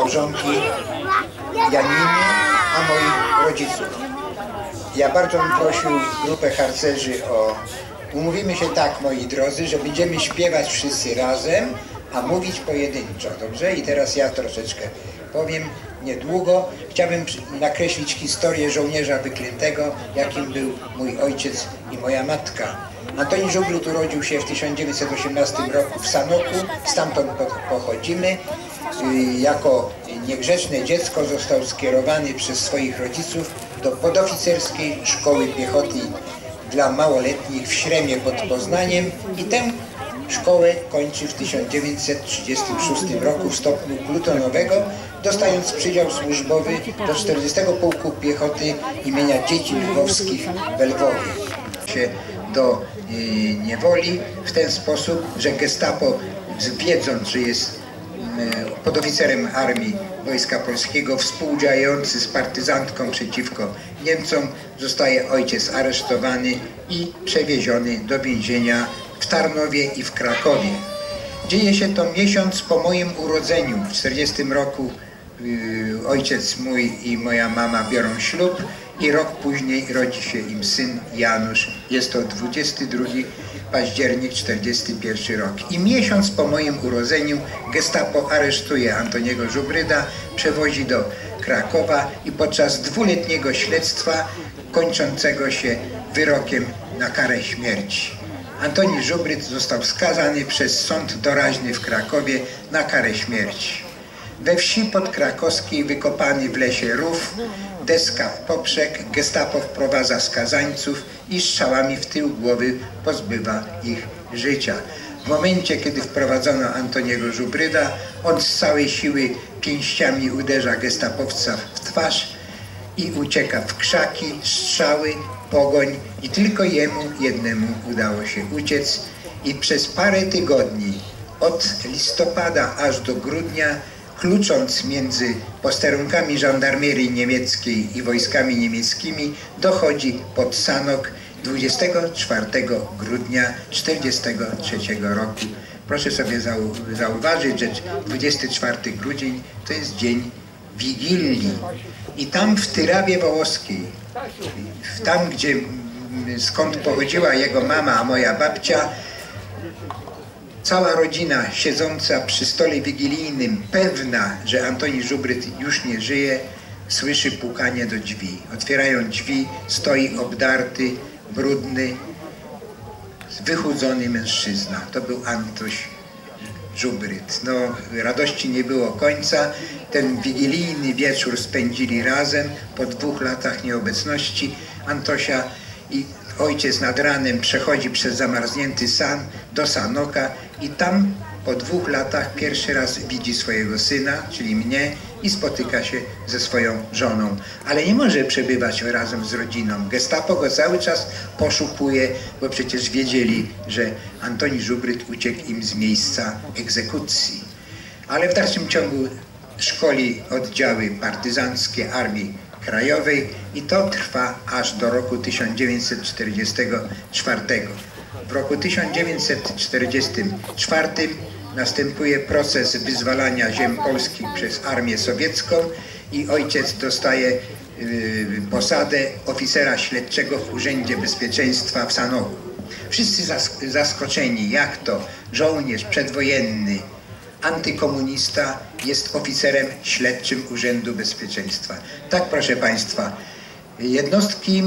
małżonki Janiny, a moich rodziców. Ja bardzo bym prosił grupę harcerzy o... Umówimy się tak, moi drodzy, że będziemy śpiewać wszyscy razem, a mówić pojedynczo, dobrze? I teraz ja troszeczkę powiem niedługo. Chciałbym nakreślić historię żołnierza wyklętego, jakim był mój ojciec i moja matka. Antoni Żubryt urodził się w 1918 roku w Sanoku, stamtąd pochodzimy. Jako niegrzeczne dziecko został skierowany przez swoich rodziców do podoficerskiej szkoły piechoty dla małoletnich w Śremie pod Poznaniem i tę szkołę kończy w 1936 roku w stopniu plutonowego, dostając przydział służbowy do 40. Pułku Piechoty imienia Dzieci Lwowskich w Lwowie. Do niewoli w ten sposób, że gestapo, wiedząc, że jest podoficerem armii Wojska Polskiego, współdziałający z partyzantką przeciwko Niemcom, zostaje ojciec aresztowany i przewieziony do więzienia w Tarnowie i w Krakowie. Dzieje się to miesiąc po moim urodzeniu. W 40 roku ojciec mój i moja mama biorą ślub i rok później rodzi się im syn Janusz. Jest to 22 październik 41 rok. I miesiąc po moim urodzeniu gestapo aresztuje Antoniego Żubryda, przewozi do Krakowa i podczas dwuletniego śledztwa kończącego się wyrokiem na karę śmierci. Antoni Żubryt został skazany przez sąd doraźny w Krakowie na karę śmierci. We wsi podkrakowskiej wykopany w lesie rów, deska w poprzek, gestapo wprowadza skazańców i strzałami w tył głowy pozbywa ich życia. W momencie, kiedy wprowadzono Antoniego Żubryda, on z całej siły pięściami uderza gestapowca w twarz i ucieka w krzaki, strzały, pogoń i tylko jemu jednemu udało się uciec i przez parę tygodni, od listopada aż do grudnia, klucząc między posterunkami żandarmerii niemieckiej i wojskami niemieckimi, dochodzi pod Sanok 24 grudnia 1943 roku. Proszę sobie zauważyć, że 24 grudzień to jest dzień Wigilii. I tam w Tyrawie Wołoskiej, tam skąd pochodziła jego mama, a moja babcia, cała rodzina siedząca przy stole wigilijnym, pewna, że Antoni Żubryt już nie żyje, słyszy pukanie do drzwi. Otwierają drzwi, stoi obdarty, brudny, wychudzony mężczyzna. To był Antoś Żubryt. No, radości nie było końca. Ten wigilijny wieczór spędzili razem po 2 latach nieobecności Antosia i ojciec nad ranem przechodzi przez zamarznięty san do Sanoka i tam po 2 latach pierwszy raz widzi swojego syna, czyli mnie, i spotyka się ze swoją żoną. Ale nie może przebywać razem z rodziną. Gestapo go cały czas poszukuje, bo przecież wiedzieli, że Antoni Żubryt uciekł im z miejsca egzekucji. Ale w dalszym ciągu szkoli oddziały partyzanckie Armii Krajowej i to trwa aż do roku 1944. W roku 1944 następuje proces wyzwalania ziem polskich przez armię sowiecką i ojciec dostaje posadę oficera śledczego w Urzędzie Bezpieczeństwa w Sanoku. Wszyscy zaskoczeni, jak to żołnierz przedwojenny, antykomunista jest oficerem śledczym Urzędu Bezpieczeństwa. Tak, proszę Państwa, jednostki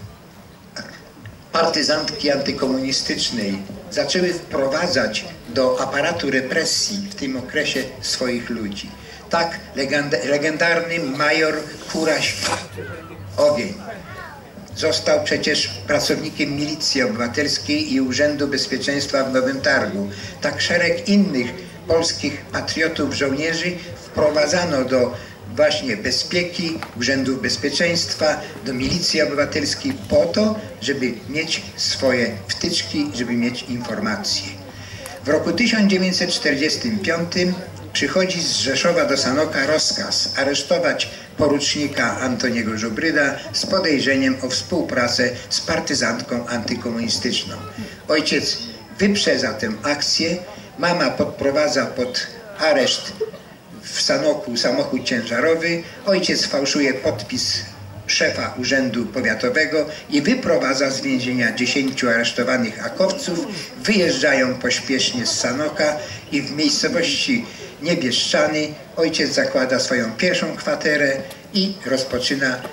partyzantki antykomunistycznej zaczęły wprowadzać do aparatu represji w tym okresie swoich ludzi. Tak, legendarny major Kuraś Ogień został przecież pracownikiem Milicji Obywatelskiej i Urzędu Bezpieczeństwa w Nowym Targu. Tak szereg innych polskich patriotów, żołnierzy wprowadzano do właśnie bezpieki, Urzędów Bezpieczeństwa, do Milicji Obywatelskiej po to, żeby mieć swoje wtyczki, żeby mieć informacje. W roku 1945 przychodzi z Rzeszowa do Sanoka rozkaz aresztować porucznika Antoniego Żubryda z podejrzeniem o współpracę z partyzantką antykomunistyczną. Ojciec wyprzedza tę akcję, mama podprowadza pod areszt w Sanoku samochód ciężarowy, ojciec fałszuje podpis szefa urzędu powiatowego i wyprowadza z więzienia 10 aresztowanych akowców. Wyjeżdżają pośpiesznie z Sanoka i w miejscowości Niebieszczany ojciec zakłada swoją pierwszą kwaterę i rozpoczyna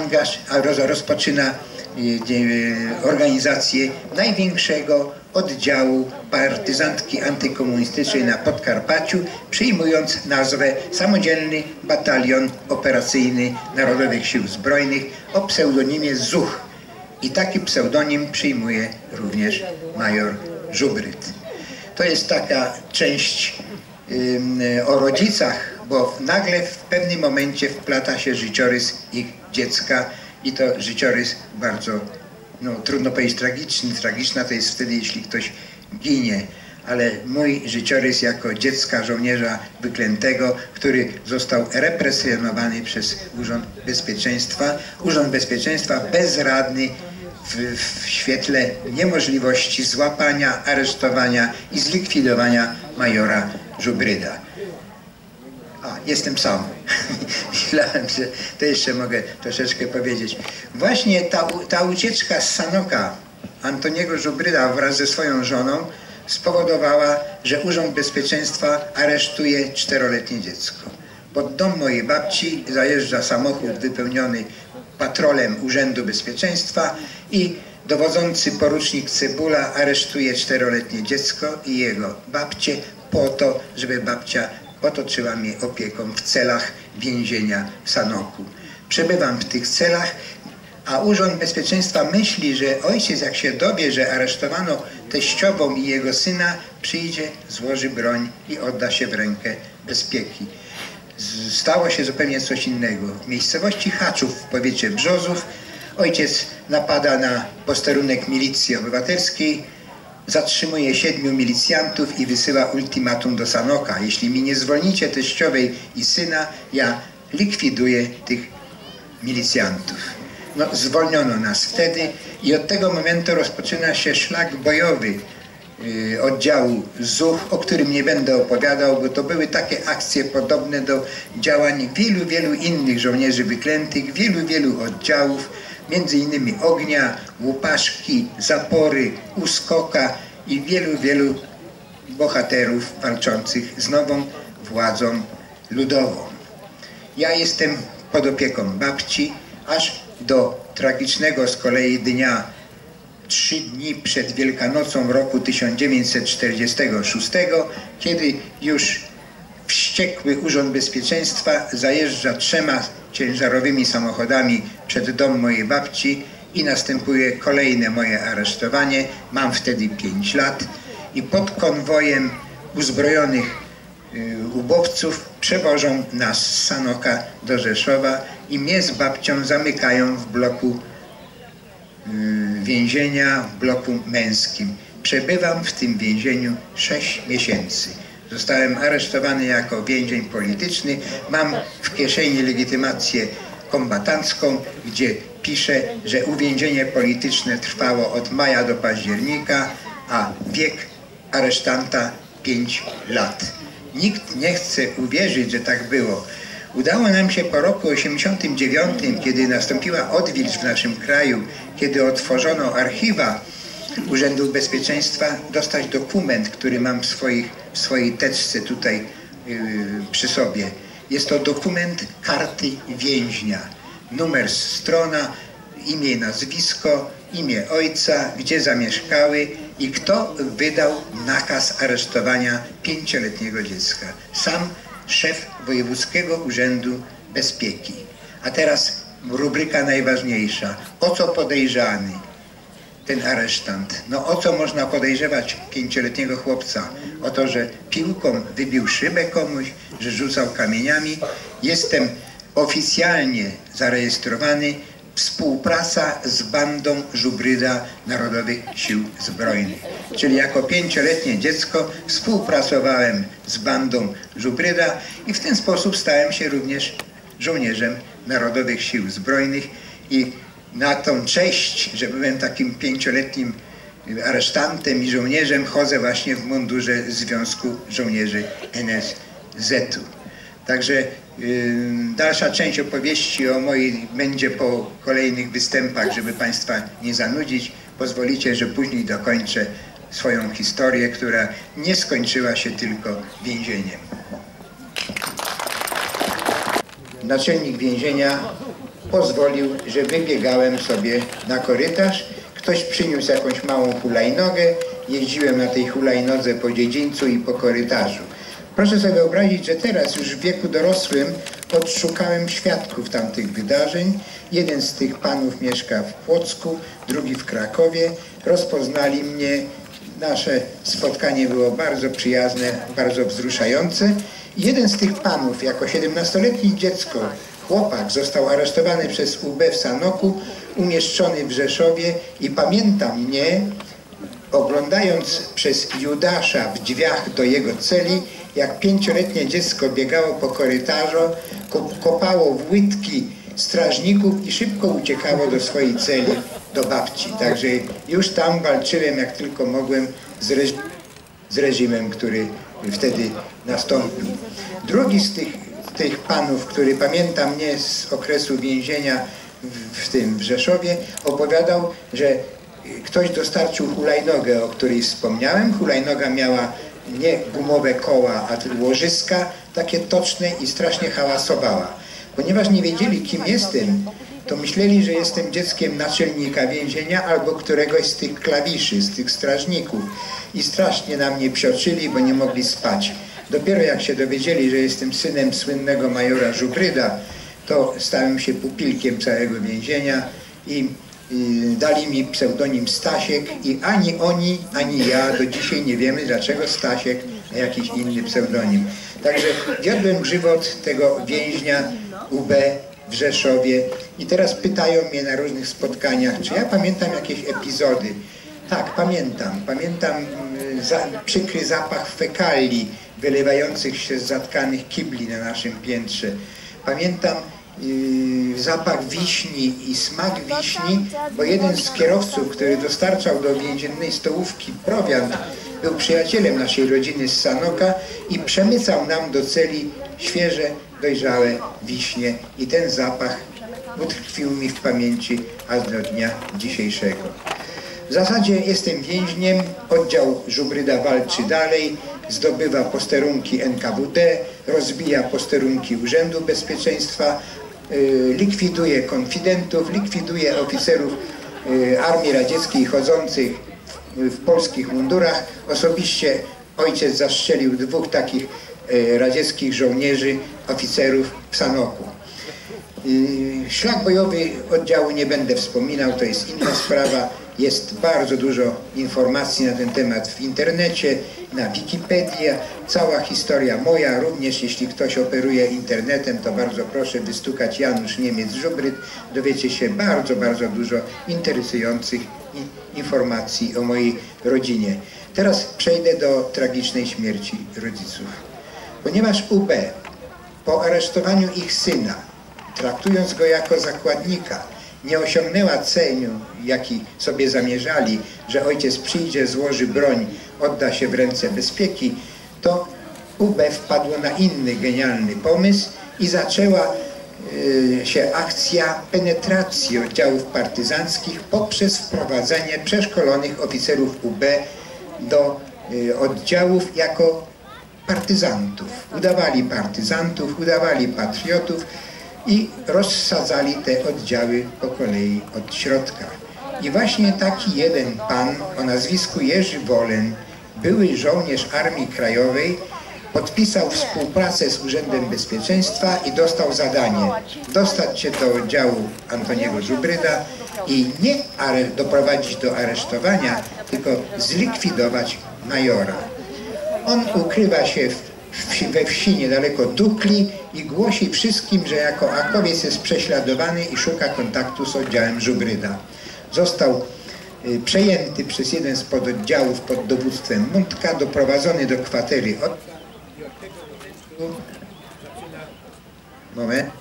organizację największego oddziału partyzantki antykomunistycznej na Podkarpaciu, przyjmując nazwę Samodzielny Batalion Operacyjny Narodowych Sił Zbrojnych o pseudonimie ZUCH. I taki pseudonim przyjmuje również major Żubryd. To jest taka część o rodzicach, bo nagle w pewnym momencie wplata się życiorys ich dziecka i to życiorys bardzo, trudno powiedzieć tragiczny. Tragiczna to jest wtedy, jeśli ktoś ginie, ale mój życiorys jako dziecka żołnierza wyklętego, który został represjonowany przez Urząd Bezpieczeństwa. Urząd Bezpieczeństwa bezradny w świetle niemożliwości złapania, aresztowania i zlikwidowania majora Żubryda. Jestem sam. Myślałem, że to jeszcze mogę troszeczkę powiedzieć. Właśnie ta ucieczka z Sanoka Antoniego Żubryda wraz ze swoją żoną spowodowała, że Urząd Bezpieczeństwa aresztuje 4-letnie dziecko. Pod dom mojej babci zajeżdża samochód wypełniony patrolem Urzędu Bezpieczeństwa i dowodzący porucznik Cebula aresztuje 4-letnie dziecko i jego babcię po to, żeby babcia otoczyła mnie opieką w celach więzienia w Sanoku. Przebywam w tych celach, a Urząd Bezpieczeństwa myśli, że ojciec, jak się dowie, że aresztowano teściową i jego syna, przyjdzie, złoży broń i odda się w rękę bezpieki. Stało się zupełnie coś innego. W miejscowości Haczów w powiecie Brzozów ojciec napada na posterunek milicji obywatelskiej, zatrzymuje 7 milicjantów i wysyła ultimatum do Sanoka. Jeśli mi nie zwolnicie teściowej i syna, ja likwiduję tych milicjantów. Zwolniono nas wtedy i od tego momentu rozpoczyna się szlak bojowy oddziału ZUCH, o którym nie będę opowiadał, bo to były takie akcje podobne do działań wielu innych żołnierzy wyklętych, wielu oddziałów, między innymi Ognia, Łupaszki, Zapory, Uskoka i wielu bohaterów walczących z nową władzą ludową. Ja jestem pod opieką babci, aż do tragicznego z kolei dnia 3 dni przed Wielkanocą roku 1946, kiedy już wściekły Urząd Bezpieczeństwa zajeżdża 3 ciężarowymi samochodami przed dom mojej babci i następuje kolejne moje aresztowanie. Mam wtedy 5 lat i pod konwojem uzbrojonych ubowców przewożą nas z Sanoka do Rzeszowa i mnie z babcią zamykają w bloku więzienia, w bloku męskim. Przebywam w tym więzieniu 6 miesięcy. Zostałem aresztowany jako więzień polityczny. Mam w kieszeni legitymację kombatancką, gdzie pisze, że uwięzienie polityczne trwało od maja do października, a wiek aresztanta 5 lat. Nikt nie chce uwierzyć, że tak było. Udało nam się po roku 1989, kiedy nastąpiła odwilż w naszym kraju, kiedy otworzono archiwa Urzędu Bezpieczeństwa, dostać dokument, który mam w swojej teczce tutaj przy sobie. Jest to dokument karty więźnia. Numer strona, imię, nazwisko, imię ojca, gdzie zamieszkały i kto wydał nakaz aresztowania 5-letniego dziecka. Sam szef Wojewódzkiego Urzędu Bezpieki. A teraz rubryka najważniejsza. O co podejrzany ten aresztant? O co można podejrzewać 5-letniego chłopca? O to, że piłką wybił szybę komuś, że rzucał kamieniami. Jestem oficjalnie zarejestrowany współpraca z bandą Żubryda Narodowych Sił Zbrojnych. Czyli jako 5-letnie dziecko współpracowałem z bandą Żubryda i w ten sposób stałem się również żołnierzem Narodowych Sił Zbrojnych i na tą cześć, że byłem takim 5-letnim aresztantem i żołnierzem, chodzę właśnie w mundurze Związku Żołnierzy NSZ-u. Także dalsza część opowieści o mojej będzie po kolejnych występach, żeby Państwa nie zanudzić. Pozwolicie, że później dokończę swoją historię, która nie skończyła się tylko więzieniem. Naczelnik więzienia pozwolił, że wybiegałem sobie na korytarz. Ktoś przyniósł jakąś małą hulajnogę. Jeździłem na tej hulajnodze po dziedzińcu i po korytarzu. Proszę sobie wyobrazić, że teraz już w wieku dorosłym odszukałem świadków tamtych wydarzeń. Jeden z tych panów mieszka w Płocku, drugi w Krakowie. Rozpoznali mnie. Nasze spotkanie było bardzo przyjazne, bardzo wzruszające. Jeden z tych panów, jako 17-letnie dziecko, chłopak, został aresztowany przez UB w Sanoku, umieszczony w Rzeszowie i pamięta mnie, oglądając przez Judasza w drzwiach do jego celi, jak 5-letnie dziecko biegało po korytarzu, kopało w łydki strażników i szybko uciekało do swojej celi, do babci. Także już tam walczyłem jak tylko mogłem z reżimem, który wtedy nastąpił. Drugi z tych panów, który pamięta mnie z okresu więzienia w Rzeszowie, opowiadał, że ktoś dostarczył hulajnogę, o której wspomniałem. Hulajnoga miała nie gumowe koła, a łożyska takie toczne i strasznie hałasowała. Ponieważ nie wiedzieli, kim jestem, to myśleli, że jestem dzieckiem naczelnika więzienia albo któregoś z tych klawiszy, z tych strażników. I strasznie na mnie psioczyli, bo nie mogli spać. Dopiero jak się dowiedzieli, że jestem synem słynnego majora Żubryda, to stałem się pupilkiem całego więzienia i dali mi pseudonim Stasiek i ani oni, ani ja do dzisiaj nie wiemy, dlaczego Stasiek, a jakiś inny pseudonim. Także wiodłem żywot tego więźnia UB w Rzeszowie i teraz pytają mnie na różnych spotkaniach, czy ja pamiętam jakieś epizody. Tak, pamiętam. Pamiętam przykry zapach fekalii wylewających się z zatkanych kibli na naszym piętrze. Pamiętam zapach wiśni i smak wiśni, bo jeden z kierowców, który dostarczał do więziennej stołówki prowiant, był przyjacielem naszej rodziny z Sanoka i przemycał nam do celi świeże, dojrzałe wiśnie i ten zapach utkwił mi w pamięci aż do dnia dzisiejszego. W zasadzie jestem więźniem, oddział Żubryda walczy dalej, zdobywa posterunki NKWD, rozbija posterunki Urzędu Bezpieczeństwa, likwiduje konfidentów, likwiduje oficerów Armii Radzieckiej chodzących w polskich mundurach. Osobiście ojciec zastrzelił 2 takich radzieckich żołnierzy, oficerów w Sanoku. Szlak bojowy oddziału nie będę wspominał, to jest inna sprawa. Jest bardzo dużo informacji na ten temat w internecie, na Wikipedii. Cała historia moja, również jeśli ktoś operuje internetem, to bardzo proszę wystukać Janusz Niemiec-Żubryd. Dowiecie się bardzo, bardzo dużo interesujących informacji o mojej rodzinie. Teraz przejdę do tragicznej śmierci rodziców. Ponieważ UB po aresztowaniu ich syna, traktując go jako zakładnika, nie osiągnęła celu, jaki sobie zamierzali, że ojciec przyjdzie, złoży broń, odda się w ręce bezpieki, to UB wpadło na inny genialny pomysł i zaczęła się akcja penetracji oddziałów partyzanckich poprzez wprowadzenie przeszkolonych oficerów UB do oddziałów jako partyzantów. Udawali partyzantów, udawali patriotów i rozsadzali te oddziały po kolei od środka. I właśnie taki jeden pan o nazwisku Jerzy Wolen, były żołnierz Armii Krajowej, podpisał współpracę z Urzędem Bezpieczeństwa i dostał zadanie dostać się do oddziału Antoniego Żubryda i nie doprowadzić do aresztowania, tylko zlikwidować majora. On ukrywa się we wsi niedaleko Dukli i głosi wszystkim, że jako akowiec jest prześladowany i szuka kontaktu z oddziałem Żubryda. Został przejęty przez jeden z pododdziałów pod dowództwem Mundka, doprowadzony do kwatery Moment.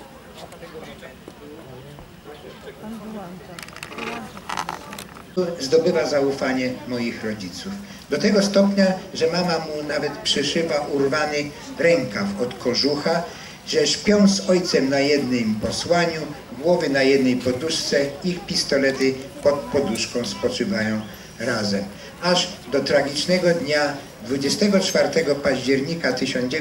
Zdobywa zaufanie moich rodziców. Do tego stopnia, że mama mu nawet przyszywa urwany rękaw od kożucha, że śpią z ojcem na jednym posłaniu, głowy na jednej poduszce, ich pistolety pod poduszką spoczywają razem. Aż do tragicznego dnia 24 października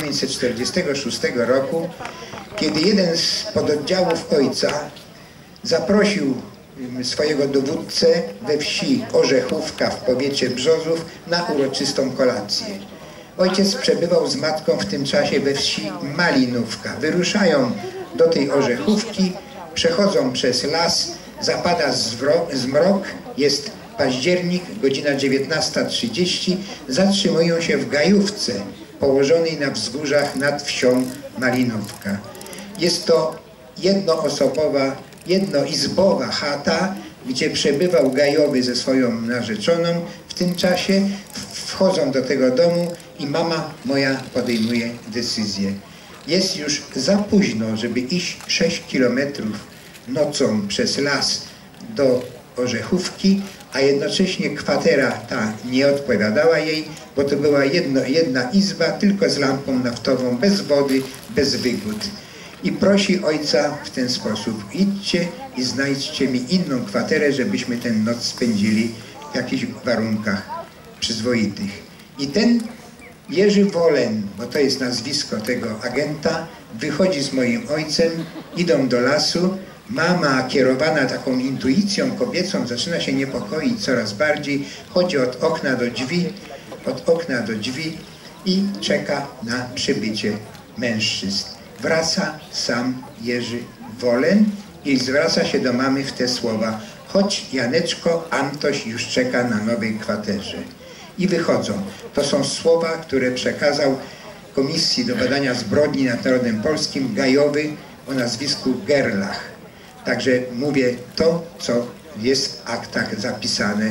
1946 roku, kiedy jeden z pododdziałów ojca zaprosił swojego dowódcę we wsi Orzechówka w powiecie Brzozów na uroczystą kolację. Ojciec przebywał z matką w tym czasie we wsi Malinówka. Wyruszają do tej Orzechówki, przechodzą przez las, zapada zmrok, jest październik, godzina 19:30, zatrzymują się w gajówce położonej na wzgórzach nad wsią Malinówka. Jest to jednoosobowa, jednoizbowa chata, gdzie przebywał gajowy ze swoją narzeczoną. W tym czasie wchodzą do tego domu i mama moja podejmuje decyzję. Jest już za późno, żeby iść 6 kilometrów nocą przez las do Orzechówki, a jednocześnie kwatera ta nie odpowiadała jej, bo to była jedna izba, tylko z lampą naftową, bez wody, bez wygód. I prosi ojca w ten sposób: idźcie i znajdźcie mi inną kwaterę, żebyśmy tę noc spędzili w jakichś warunkach przyzwoitych. I ten Jerzy Wolen, bo to jest nazwisko tego agenta, wychodzi z moim ojcem, idą do lasu. Mama, kierowana taką intuicją kobiecą, zaczyna się niepokoić coraz bardziej, chodzi od okna do drzwi i czeka na przybycie mężczyzn. Wraca sam Jerzy Wolen i zwraca się do mamy w te słowa: chodź Janeczko, Antoś już czeka na nowej kwaterze. I wychodzą. To są słowa, które przekazał Komisji do Badania Zbrodni nad Narodem Polskim gajowy o nazwisku Gerlach. Także mówię to, co jest w aktach zapisane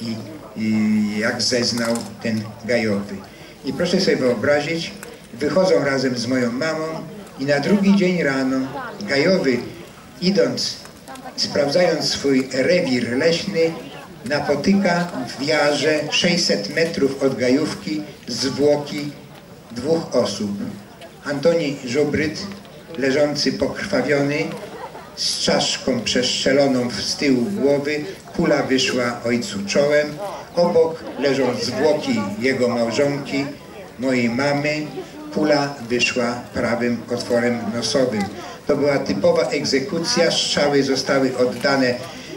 i jak zeznał ten gajowy. I proszę sobie wyobrazić, wychodzą razem z moją mamą i na drugi dzień rano gajowy, idąc, sprawdzając swój rewir leśny, napotyka w jarze 600 metrów od gajówki zwłoki 2 osób. Antoni Żubryt, leżący pokrwawiony, z czaszką przestrzeloną z tyłu głowy, kula wyszła ojcu czołem. Obok leżą zwłoki jego małżonki, mojej mamy, kula wyszła prawym otworem nosowym. To była typowa egzekucja, strzały zostały oddane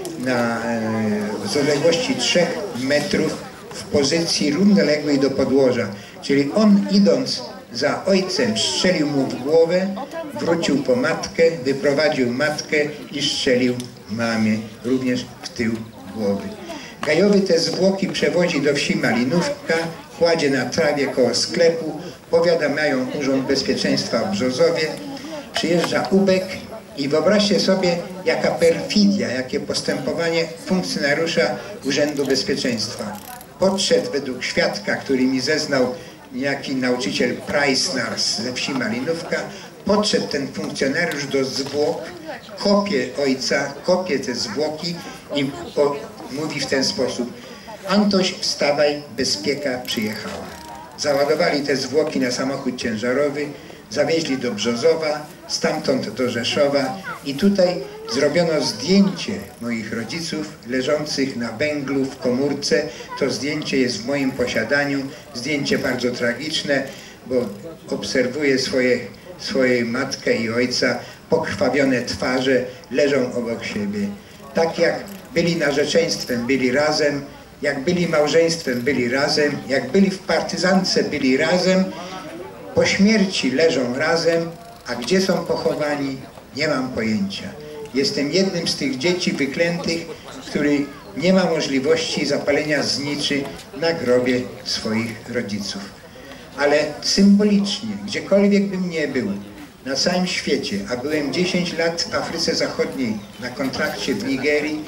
z odległości 3 metrów w pozycji równoległej do podłoża. Czyli on, idąc za ojcem, strzelił mu w głowę, wrócił po matkę, wyprowadził matkę i strzelił mamie również w tył głowy. Gajowy te zwłoki przewozi do wsi Malinówka, kładzie na trawie koło sklepu, powiadamiają Urząd Bezpieczeństwa w Brzozowie, przyjeżdża ubek i wyobraźcie sobie, jaka perfidia, jakie postępowanie funkcjonariusza Urzędu Bezpieczeństwa. Podszedł według świadka, który mi zeznał, niejaki nauczyciel Preissnars ze wsi Malinówka, podszedł ten funkcjonariusz do zwłok, kopie ojca, kopie te zwłoki i mówi w ten sposób: Antoś, wstawaj, bezpieka przyjechała. Załadowali te zwłoki na samochód ciężarowy, zawieźli do Brzozowa, stamtąd do Rzeszowa i tutaj zrobiono zdjęcie moich rodziców leżących na węglu w komórce. To zdjęcie jest w moim posiadaniu, zdjęcie bardzo tragiczne, bo obserwuję swoją matkę i ojca, pokrwawione twarze leżą obok siebie. Tak jak byli narzeczeństwem, byli razem, jak byli małżeństwem, byli razem, jak byli w partyzance, byli razem, po śmierci leżą razem, a gdzie są pochowani, nie mam pojęcia. Jestem jednym z tych dzieci wyklętych, który nie ma możliwości zapalenia zniczy na grobie swoich rodziców. Ale symbolicznie, gdziekolwiek bym nie był, na całym świecie, a byłem 10 lat w Afryce Zachodniej na kontrakcie w Nigerii,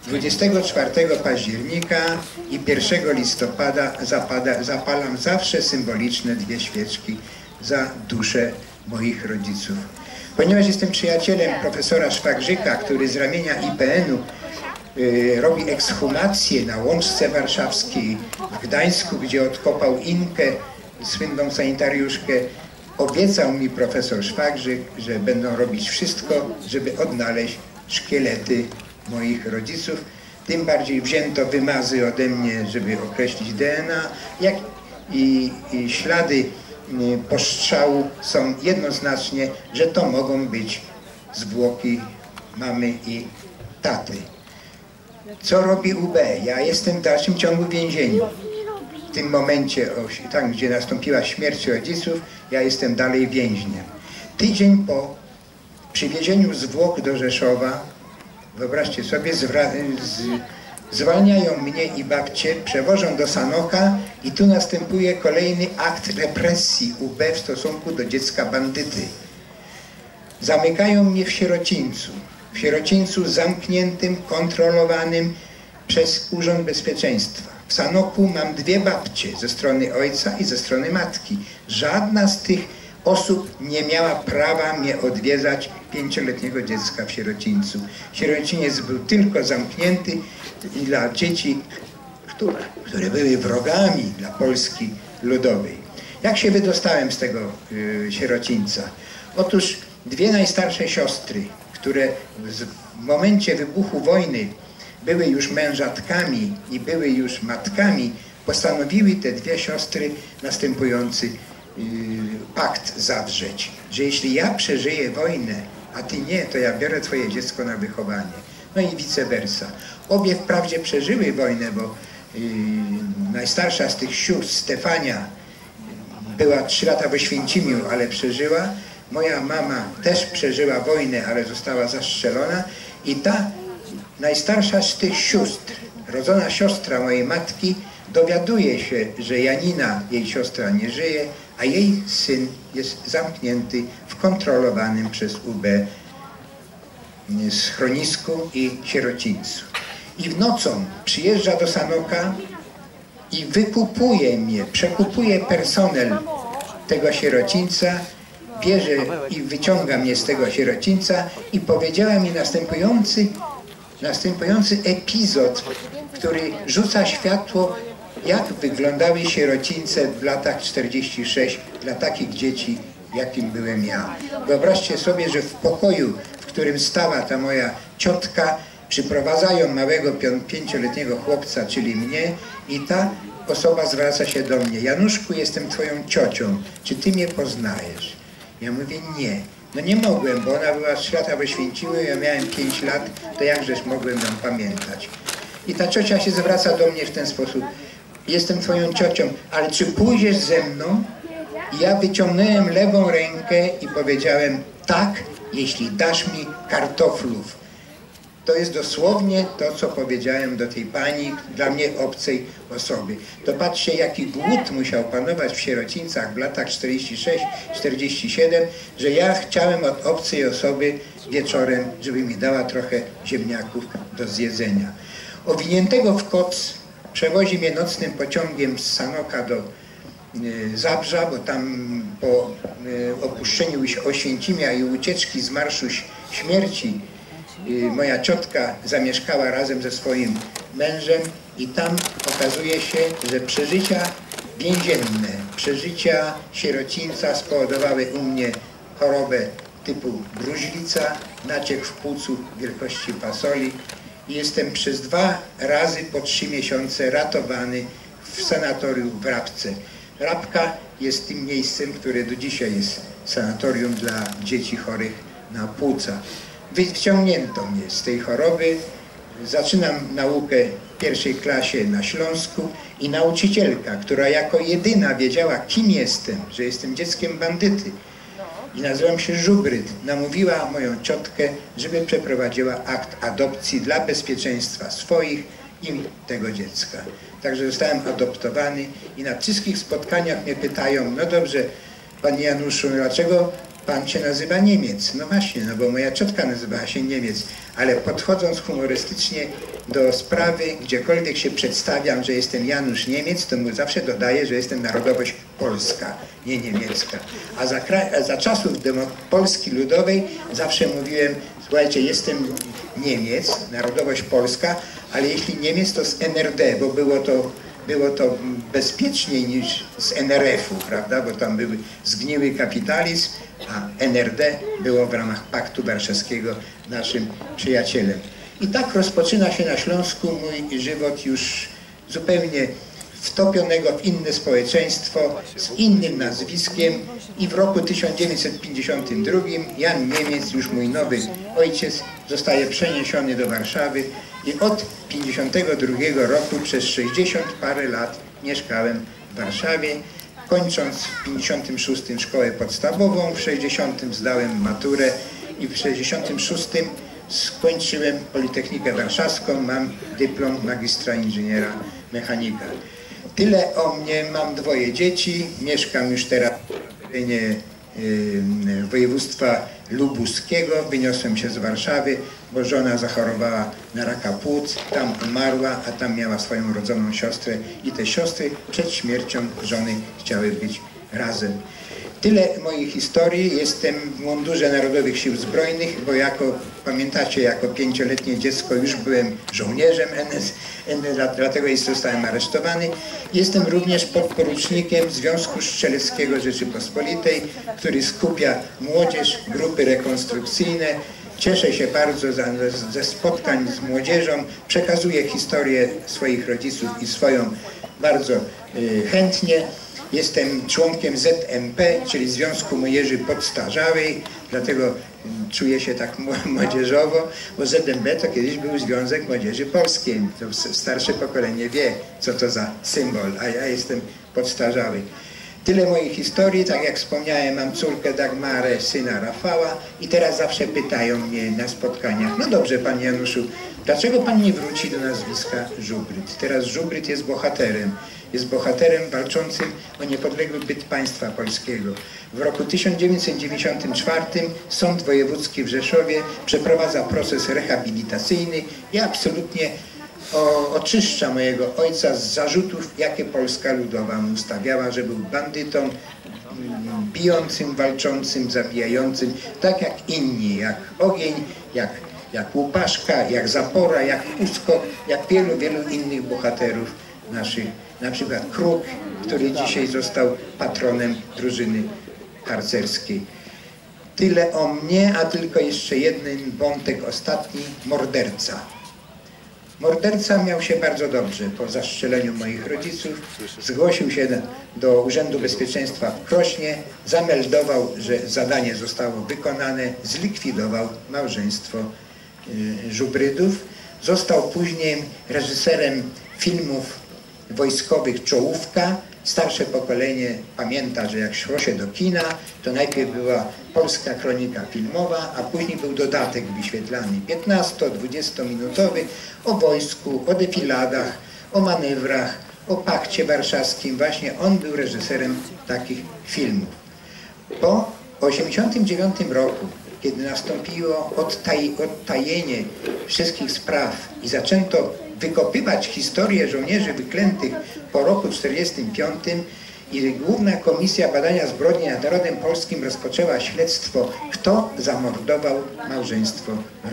24 października i 1 listopada zapalam zawsze symboliczne 2 świeczki za duszę moich rodziców. Ponieważ jestem przyjacielem profesora Szwagrzyka, który z ramienia IPN-u robi ekshumację na Łączce Warszawskiej, w Gdańsku, gdzie odkopał Inkę, słynną sanitariuszkę, obiecał mi profesor Szwagrzyk, że będą robić wszystko, żeby odnaleźć szkielety moich rodziców. Tym bardziej wzięto wymazy ode mnie, żeby określić DNA, jak i ślady postrzału są jednoznacznie, że to mogą być zwłoki mamy i taty. Co robi UB? Ja jestem w dalszym ciągu w więzieniu. W tym momencie, tam gdzie nastąpiła śmierć rodziców, ja jestem dalej więźniem. Tydzień po przywiezieniu zwłok do Rzeszowa, wyobraźcie sobie, zwalniają mnie i babcię, przewożą do Sanoka i tu następuje kolejny akt represji UB w stosunku do dziecka bandyty. Zamykają mnie w sierocińcu zamkniętym, kontrolowanym przez Urząd Bezpieczeństwa. W Sanoku mam dwie babcie ze strony ojca i ze strony matki. Żadna z tych osób nie miała prawa mnie odwiedzać 5-letniego dziecka w sierocińcu. Sierociniec był tylko zamknięty dla dzieci, które były wrogami dla Polski Ludowej. Jak się wydostałem z tego sierocińca? Otóż dwie najstarsze siostry, które w momencie wybuchu wojny były już mężatkami i były już matkami, postanowiły te dwie siostry następujący pakt zawrzeć, że jeśli ja przeżyję wojnę, a ty nie, to ja biorę twoje dziecko na wychowanie. No i vice versa. Obie wprawdzie przeżyły wojnę, bo najstarsza z tych sióstr, Stefania, była 3 lata w Oświęcimiu, ale przeżyła. Moja mama też przeżyła wojnę, ale została zastrzelona. I ta najstarsza z tych sióstr, rodzona siostra mojej matki, dowiaduje się, że Janina, jej siostra, nie żyje, a jej syn jest zamknięty w kontrolowanym przez UB schronisku i sierocińcu. I w nocą przyjeżdża do Sanoka i wykupuje mnie, przekupuje personel tego sierocińca, bierze i wyciąga mnie z tego sierocińca i powiedziała mi następujący epizod, który rzuca światło, jak wyglądały sierocińce w latach 46 dla takich dzieci, jakim byłem ja. Wyobraźcie sobie, że w pokoju, w którym stała ta moja ciotka, przyprowadzają małego 5-letniego chłopca, czyli mnie, i ta osoba zwraca się do mnie. Januszku, jestem twoją ciocią, czy ty mnie poznajesz? Ja mówię, nie. No nie mogłem, bo ona była 3 lata w Oświęcimiu, ja miałem 5 lat, to jakżeż mogłem ją pamiętać. I ta ciocia się zwraca do mnie w ten sposób. Jestem twoją ciocią, ale czy pójdziesz ze mną? I ja wyciągnąłem lewą rękę i powiedziałem, tak, jeśli dasz mi kartoflów. To jest dosłownie to, co powiedziałem do tej pani, dla mnie obcej osoby. To patrzcie, jaki głód musiał panować w sierocińcach w latach 46-47, że ja chciałem od obcej osoby wieczorem, żeby mi dała trochę ziemniaków do zjedzenia. Owiniętego w koc przewozi mnie nocnym pociągiem z Sanoka do Zabrza, bo tam po opuszczeniu Oświęcimia i ucieczki z Marszu Śmierci moja ciotka zamieszkała razem ze swoim mężem i tam okazuje się, że przeżycia więzienne, przeżycia sierocińca spowodowały u mnie chorobę typu gruźlica, naciek w płucu wielkości fasoli i jestem przez 2 razy po 3 miesiące ratowany w sanatorium w Rabce. Rabka jest tym miejscem, które do dzisiaj jest sanatorium dla dzieci chorych na płuca. Wyciągnięto mnie z tej choroby, zaczynam naukę w 1. klasie na Śląsku i nauczycielka, która jako jedyna wiedziała, kim jestem, że jestem dzieckiem bandyty i nazywam się Żubryd, namówiła moją ciotkę, żeby przeprowadziła akt adopcji dla bezpieczeństwa swoich i tego dziecka. Także zostałem adoptowany i na wszystkich spotkaniach mnie pytają, no dobrze, panie Januszu, dlaczego pan się nazywa Niemiec? No właśnie, no bo moja ciotka nazywała się Niemiec, ale podchodząc humorystycznie do sprawy, gdziekolwiek się przedstawiam, że jestem Janusz Niemiec, to mu zawsze dodaję, że jestem narodowość polska, nie niemiecka. A za czasów Polski Ludowej zawsze mówiłem, słuchajcie, jestem Niemiec, narodowość polska, ale jeśli Niemiec to z NRD, bo było to było to bezpieczniej niż z NRF-u, prawda, bo tam był zgniły kapitalizm, a NRD było w ramach Paktu Warszawskiego naszym przyjacielem. I tak rozpoczyna się na Śląsku mój żywot już zupełnie wtopionego w inne społeczeństwo, z innym nazwiskiem i w roku 1952 Jan Niemiec, już mój nowy ojciec, zostaje przeniesiony do Warszawy i od 1952 roku przez 60 parę lat mieszkałem w Warszawie, kończąc w 1956 szkołę podstawową, w 1960 zdałem maturę i w 1966 skończyłem Politechnikę Warszawską, mam dyplom magistra inżyniera mechanika. Tyle o mnie, mam 2 dzieci, mieszkam już teraz w terenie województwa lubuskiego, wyniosłem się z Warszawy, bo żona zachorowała na raka płuc, tam umarła, a tam miała swoją rodzoną siostrę i te siostry przed śmiercią żony chciały być razem. Tyle mojej historii. Jestem w mundurze Narodowych Sił Zbrojnych, bo pamiętacie, jako 5-letnie dziecko już byłem żołnierzem NS, dlatego zostałem aresztowany. Jestem również podporucznikiem Związku Strzeleckiego Rzeczypospolitej, który skupia młodzież, grupy rekonstrukcyjne. Cieszę się bardzo ze spotkań z młodzieżą, przekazuję historię swoich rodziców i swoją bardzo chętnie. Jestem członkiem ZMP, czyli Związku Młodzieży Podstarzałej, dlatego czuję się tak młodzieżowo, bo ZMP to kiedyś był Związek Młodzieży Polskiej. To starsze pokolenie wie, co to za symbol, a ja jestem podstarzały. Tyle mojej historii, tak jak wspomniałem, mam córkę Dagmarę, syna Rafała i teraz zawsze pytają mnie na spotkaniach: no dobrze, panie Januszu, dlaczego pan nie wróci do nazwiska Żubryd? Teraz Żubryd jest bohaterem walczącym o niepodległy byt państwa polskiego. W roku 1994 Sąd Wojewódzki w Rzeszowie przeprowadza proces rehabilitacyjny i absolutnie oczyszcza mojego ojca z zarzutów, jakie Polska Ludowa mu stawiała, że był bandytą, bijącym, walczącym, zabijającym, tak jak inni, jak Ogień, jak Łupaszka, jak Zapora, jak Uskok, jak wielu innych bohaterów naszych, na przykład Kruk, który dzisiaj został patronem drużyny harcerskiej. Tyle o mnie, a tylko jeszcze jeden wątek ostatni, morderca. Morderca miał się bardzo dobrze po zastrzeleniu moich rodziców. Zgłosił się do Urzędu Bezpieczeństwa w Krośnie, zameldował, że zadanie zostało wykonane, zlikwidował małżeństwo Żubrydów. Został później reżyserem filmów wojskowych Czołówka. Starsze pokolenie pamięta, że jak szło się do kina, to najpierw była polska kronika filmowa, a później był dodatek wyświetlany 15-20 minutowy o wojsku, o defiladach, o manewrach, o Pakcie Warszawskim. Właśnie on był reżyserem takich filmów. Po 1989 roku, kiedy nastąpiło odtajenie wszystkich spraw i zaczęto wykopywać historię żołnierzy wyklętych po roku 1945 i Główna Komisja Badania Zbrodni nad Narodem Polskim rozpoczęła śledztwo, kto zamordował małżeństwo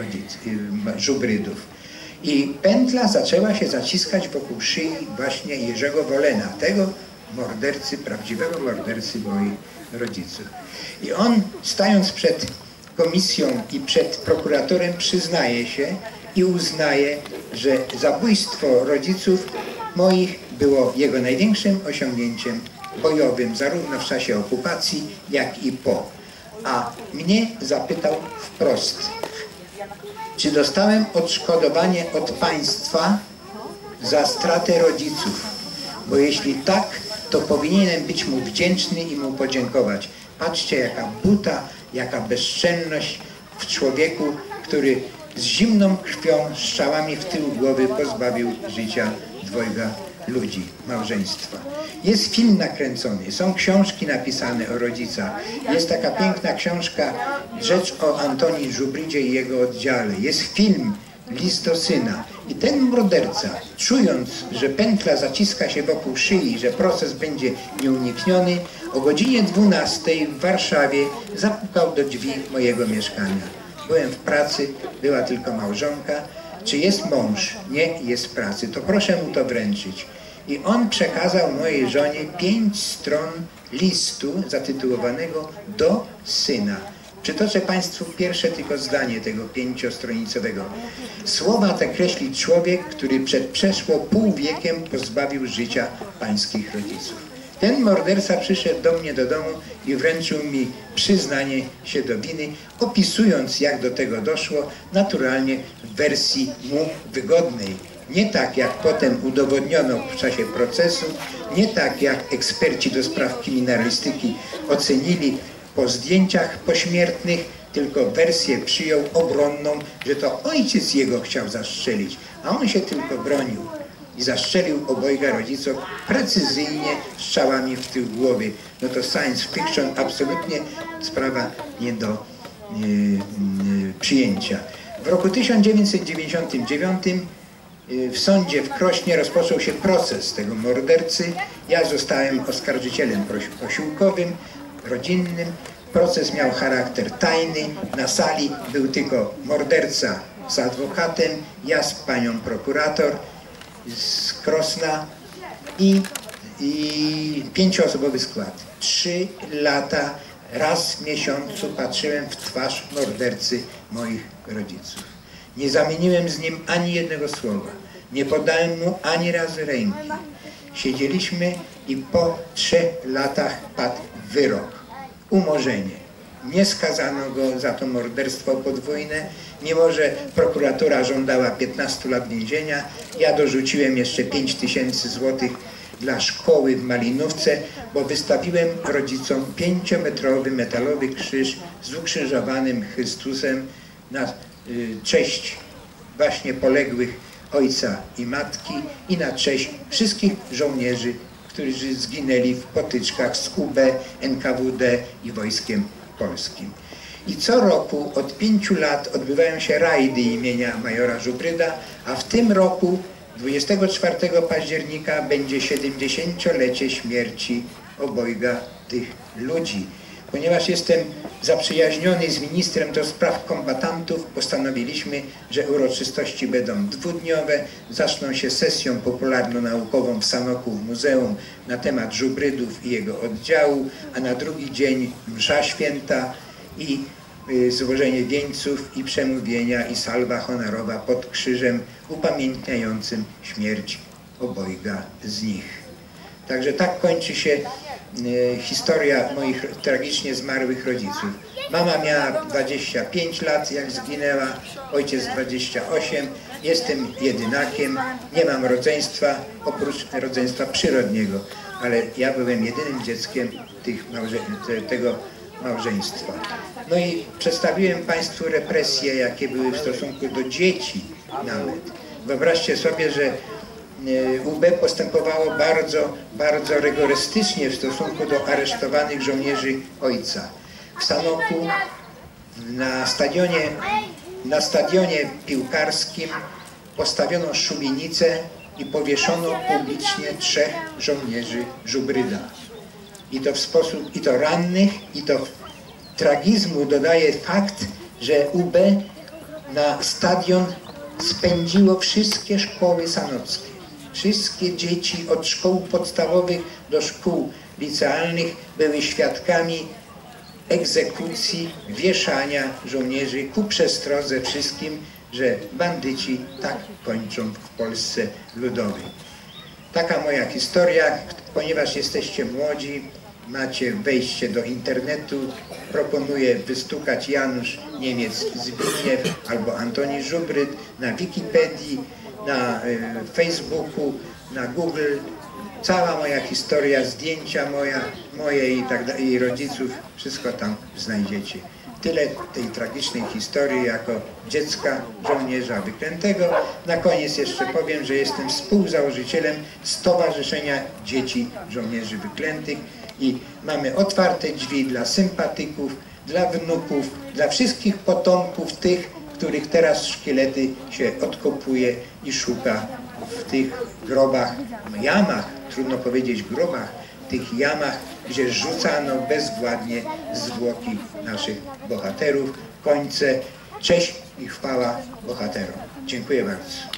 Żubrydów. I pętla zaczęła się zaciskać wokół szyi właśnie Jerzego Wolena, tego mordercy, prawdziwego mordercy moich rodziców. I on, stając przed komisją i przed prokuratorem, przyznaje się i uznaje, że zabójstwo rodziców moich było jego największym osiągnięciem bojowym, zarówno w czasie okupacji, jak i po. A mnie zapytał wprost, czy dostałem odszkodowanie od państwa za stratę rodziców, bo jeśli tak, to powinienem być mu wdzięczny i mu podziękować. Patrzcie, jaka buta, jaka bezczelność w człowieku, który z zimną krwią, strzałami w tył głowy pozbawił życia 2 ludzi, małżeństwa. Jest film nakręcony, są książki napisane o rodzicach. Jest taka piękna książka Rzecz o Antoni Żubrydzie i jego oddziale. Jest film List do syna. I ten morderca, czując, że pętla zaciska się wokół szyi, że proces będzie nieunikniony, o godzinie 12 w Warszawie zapukał do drzwi mojego mieszkania. Byłem w pracy, była tylko małżonka. Czy jest mąż? Nie, jest w pracy. To proszę mu to wręczyć. I on przekazał mojej żonie 5 stron listu zatytułowanego Do syna. Przytoczę Państwu pierwsze tylko zdanie tego 5-stronicowego. Słowa te kreśli człowiek, który przed przeszło pół wiekiem pozbawił życia pańskich rodziców. Ten morderca przyszedł do mnie do domu i wręczył mi przyznanie się do winy, opisując, jak do tego doszło, naturalnie w wersji mu wygodnej. Nie tak, jak potem udowodniono w czasie procesu, nie tak, jak eksperci do spraw kryminalistyki ocenili po zdjęciach pośmiertnych, tylko wersję przyjął obronną, że to ojciec jego chciał zastrzelić, a on się tylko bronił. I zastrzelił obojga rodziców precyzyjnie strzałami w tył głowy. No to science fiction, absolutnie sprawa nie do przyjęcia. W roku 1999 w sądzie w Krośnie rozpoczął się proces tego mordercy. Ja zostałem oskarżycielem posiłkowym, rodzinnym. Proces miał charakter tajny. Na sali był tylko morderca z adwokatem, ja z panią prokurator z Krosna i 5-osobowy skład. 3 lata, raz w miesiącu patrzyłem w twarz mordercy moich rodziców. Nie zamieniłem z nim ani jednego słowa. Nie podałem mu ani razu ręki. Siedzieliśmy i po 3 latach padł wyrok. Umorzenie. Nie skazano go za to morderstwo podwójne, mimo że prokuratura żądała 15 lat więzienia. Ja dorzuciłem jeszcze 5000 złotych dla szkoły w Malinówce, bo wystawiłem rodzicom 5-metrowy metalowy krzyż z ukrzyżowanym Chrystusem na cześć właśnie poległych ojca i matki i na cześć wszystkich żołnierzy, którzy zginęli w potyczkach z UB, NKWD i Wojskiem Polskim. I co roku od 5 lat odbywają się rajdy imienia majora Żubryda, a w tym roku 24 października będzie 70-lecie śmierci obojga tych ludzi. Ponieważ jestem zaprzyjaźniony z ministrem do spraw kombatantów, postanowiliśmy, że uroczystości będą 2-dniowe. Zaczną się sesją popularno-naukową w Sanoku w muzeum na temat Żubrydów i jego oddziału, a na drugi dzień msza święta i złożenie wieńców i przemówienia i salwa honorowa pod krzyżem upamiętniającym śmierć obojga z nich. Także tak kończy się historia moich tragicznie zmarłych rodziców. Mama miała 25 lat, jak zginęła, ojciec 28. Jestem jedynakiem, nie mam rodzeństwa, oprócz rodzeństwa przyrodniego, ale ja byłem jedynym dzieckiem tego małżeństwa. No i przedstawiłem Państwu represje, jakie były w stosunku do dzieci nawet. Wyobraźcie sobie, że UB postępowało bardzo rygorystycznie w stosunku do aresztowanych żołnierzy ojca. W Sanoku na stadionie piłkarskim postawiono szubienicę i powieszono publicznie 3 żołnierzy Żubryda. I to rannych, i to tragizmu dodaje fakt, że UB na stadion spędziło wszystkie szkoły sanockie. Wszystkie dzieci od szkół podstawowych do szkół licealnych były świadkami egzekucji, wieszania żołnierzy ku przestrodze wszystkim, że bandyci tak kończą w Polsce Ludowej. Taka moja historia. Ponieważ jesteście młodzi, macie wejście do internetu, proponuję wystukać Janusz Niemiec Zbigniew albo Antoni Żubryd na Wikipedii, na Facebooku, na Google. Cała moja historia, zdjęcia moje i rodziców, wszystko tam znajdziecie. Tyle tej tragicznej historii jako dziecka żołnierza wyklętego. Na koniec jeszcze powiem, że jestem współzałożycielem Stowarzyszenia Dzieci Żołnierzy Wyklętych i mamy otwarte drzwi dla sympatyków, dla wnuków, dla wszystkich potomków tych, których teraz szkielety się odkopuje i szuka w tych grobach, jamach, trudno powiedzieć grobach, tych jamach, gdzie rzucano bezwładnie zwłoki naszych bohaterów. Kończę. Cześć i chwała bohaterom. Dziękuję bardzo.